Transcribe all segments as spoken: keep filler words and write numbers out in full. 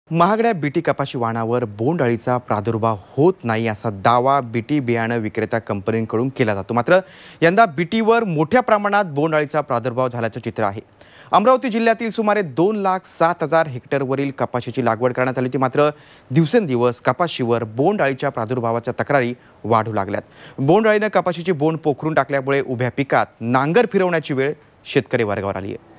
महागड्या बीटी कपाशी वाणावर बोंडअळीचा प्रादुर्भाव होत नाही असा दावा बीटी बियाणं विक्रेता कंपनीकडून केला जातो। मात्र यंदा बीटीवर मोठ्या प्रमाणात बोंडअळीचा प्रादुर्भाव झाल्याचं चित्र आहे। अमरावती जिल्ह्यातील सुमारे दोन लाख सात हजार हेक्टरवरील कपाशीची लागवड करण्यात आली होती। मात्र दिवसेंदिवस कपाशीवर बोंडअळीच्या प्रादुर्भावाच्या तक्रारी वाढू लागल्यात। बोंडअळीने कपाशीची बोंड पोखरून टाकल्यामुळे उभ्या पिकात नांगर फिरवण्याची वेळ शेतकरी वर्गावर आली आहे।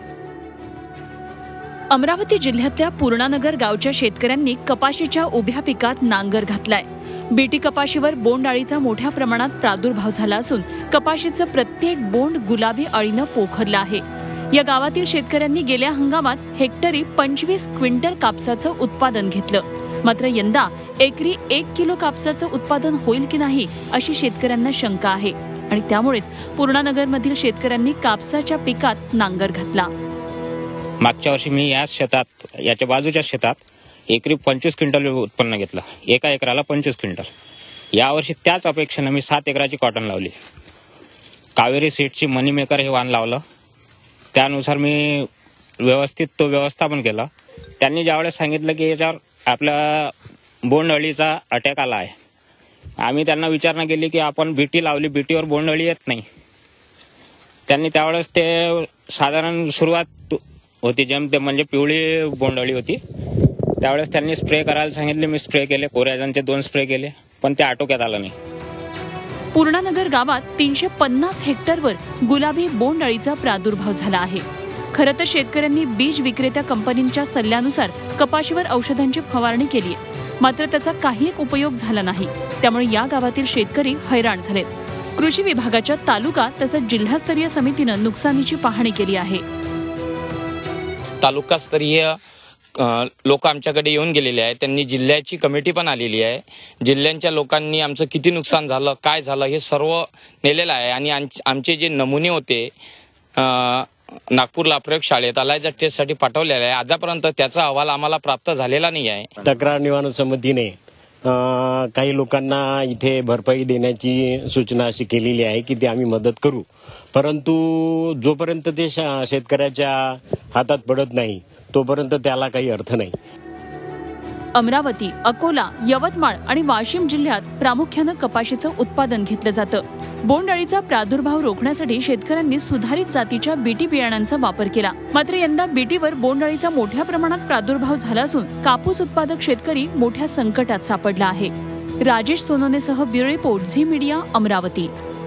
अमरावती जिल्ह्यातल्या पूर्णानगर गावच्या शेतकऱ्यांनी कपाशीच्या उभ्या पिकात नांगर घातलाय। बीटी कपाशीवर बोंडअळीचा मोठ्या प्रमाणात प्रादुर्भाव झाला असून कपाशीचं प्रत्येक बोंड गुलाबी अळीनं पोखरलं आहे। या गावातील शेतकऱ्यांनी गेल्या हंगामात हेक्टरी पंचवीस क्विंटल कापसाचं उत्पादन घेतलं। मात्र यंदा एकरी एक किलो कापसाचं उत्पादन होईल की नाही अशी शेतकऱ्यांना शंका आहे आणि त्यामुळेच पूर्णानगरमधील शेतकऱ्यांनी कापसाच्या पिकात नांगर घातला। मागच्या वर्षी मी या शेतात याच्या बाजूच्या शेतात एकरी पंचवीस क्विंटल उत्पन्न घेतलं, एका एकराला पंचवीस क्विंटल। यावर्षी त्याच अपेक्षेने मी सात एकराची कॉटन लावली। कावेरी सीडची मनी मेकर हे वाण लावलं, त्यानुसार मी व्यवस्थित तो व्यवस्थापन केलं। त्यांनी ज्यावेळेस सांगितलं की याच्यावर आपल्या बोंडअळीचा अटॅक आला आहे, आम्ही त्यांना विचारणा केली की आपण बीटी लावली, बीटीवर बोंडअळी येत नाही। त्यांनी त्यावेळेस ते साधारण सुरुवात होती जेम ते म्हणजे पिवळी बोंडअळी होती, त्यावेळेस त्यांनी स्प्रे करायला सांगितले। मी स्प्रे केले, कोरॅजनचे दोन स्प्रे केले, पण ते आटोक्यात आलं नाही। पूर्णानगर गावात तीनशे पन्नास हेक्टरवर गुलाबी बोंडअळीचा प्रादुर्भाव झाला आहे। खरं तर शेतकऱ्यांनी बीज विक्रेत्या कंपनींच्या सल्ल्यानुसार कपाशीवर औषधांची फवारणी केली, मात्र त्याचा काही एक उपयोग झाला नाही। त्यामुळे या गावातील शेतकरी हैराण झालेत। कृषी विभागाच्या तालुका तसंच जिल्हास्तरीय समितीनं नुकसानीची पाहणी केली आहे। तालुकास्तरीय लोक आमच्याकडे येऊन गेलेले आहेत, त्यांनी जिल्ह्याची कमिटी पण आलेली आहे। जिल्ह्यांच्या लोकांनी आमचं किती नुकसान झालं, काय झालं हे सर्व नेलेलं आहे आणि आमचे जे नमुने होते नागपूरला प्रयोगशाळेत अलायझा टेस्टसाठी पाठवलेला आहे। आतापर्यंत त्याचा अहवाल आम्हाला प्राप्त झालेला नाही आहे। तक्रार निवारण समितीने काही लोकांना इथे भरपाई देण्याची सूचना अशी केलेली आहे की ते आम्ही मदत करू, परंतु जोपर्यंत ते शेतकऱ्याच्या हातात पडत नाही तोपर्यंत त्याला काही अर्थ नाही। अमरावती, अकोला, यवतमाळ आणि वाशिम जिल्ह्यात प्रामुख्याने कपाशीचं उत्पादन घेतलं जातं। बोंडअळीचा प्रादुर्भाव रोखण्यासाठी शेतकऱ्यांनी सुधारित जातीच्या बीटी बियाणांचा वापर केला। मात्र यंदा बीटीवर बोंडअळीचा मोठ्या प्रमाणात प्रादुर्भाव झाला असून कापूस उत्पादक शेतकरी मोठ्या संकटात सापडला आहे। राजेश सोनोनेसह bureau report Zee media, Amravati.